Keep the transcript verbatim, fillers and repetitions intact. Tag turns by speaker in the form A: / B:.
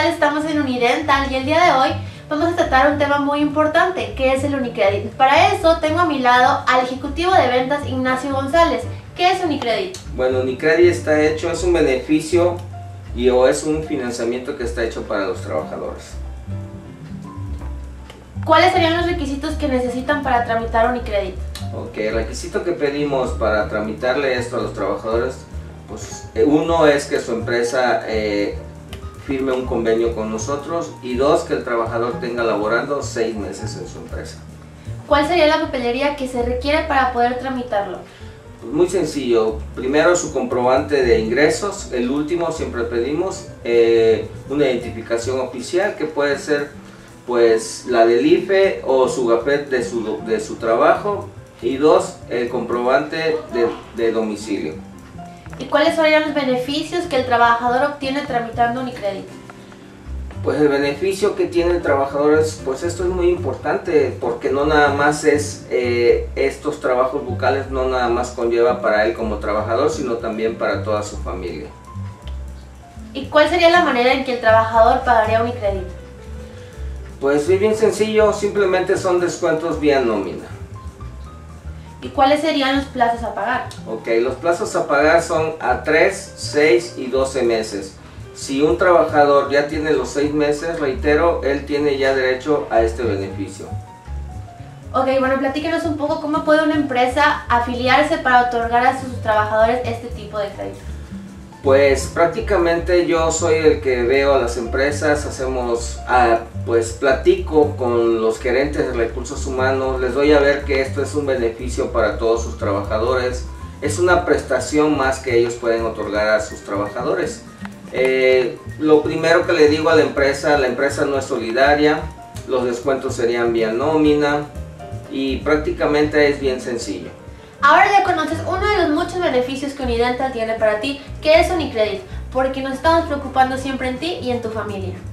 A: tal? Estamos en Unidental y el día de hoy vamos a tratar un tema muy importante, que es el Unicredit. Para eso tengo a mi lado al ejecutivo de ventas Ignacio González. ¿Qué es Unicredit?
B: Bueno, Unicredit está hecho, es un beneficio y o es un financiamiento que está hecho para los trabajadores.
A: ¿Cuáles serían los requisitos que necesitan para tramitar Unicredit?
B: Ok, el requisito que pedimos para tramitarle esto a los trabajadores, pues uno es que su empresa eh, firme un convenio con nosotros y dos, que el trabajador tenga laborando seis meses en su empresa.
A: ¿Cuál sería la papelería que se requiere para poder tramitarlo?
B: Pues muy sencillo, primero su comprobante de ingresos, el último siempre pedimos eh, una identificación oficial que puede ser pues la del I F E o su gafet de su, de su trabajo, y dos, el comprobante de, de domicilio.
A: ¿Y cuáles serían los beneficios que el trabajador obtiene tramitando Unicredit?
B: Pues el beneficio que tiene el trabajador es, pues esto es muy importante, porque no nada más es, eh, estos trabajos bucales no nada más conlleva para él como trabajador, sino también para toda su familia.
A: ¿Y cuál sería la manera en que el trabajador pagaría Unicredit?
B: Pues es bien sencillo, simplemente son descuentos vía nómina.
A: ¿Y cuáles serían los plazos a pagar?
B: Ok, los plazos a pagar son a tres, seis y doce meses. Si un trabajador ya tiene los seis meses, reitero, él tiene ya derecho a este beneficio.
A: Ok, bueno, platíquenos un poco cómo puede una empresa afiliarse para otorgar a sus trabajadores este tipo de crédito.
B: Pues prácticamente yo soy el que veo a las empresas, hacemos, ah, pues platico con los gerentes de recursos humanos, les doy a ver que esto es un beneficio para todos sus trabajadores, es una prestación más que ellos pueden otorgar a sus trabajadores. Eh, lo primero que le digo a la empresa, la empresa no es solidaria, los descuentos serían vía nómina y prácticamente es bien sencillo.
A: Ahora ya conoces uno de los muchos beneficios que Unidental tiene para ti, que es Unicredit, porque nos estamos preocupando siempre en ti y en tu familia.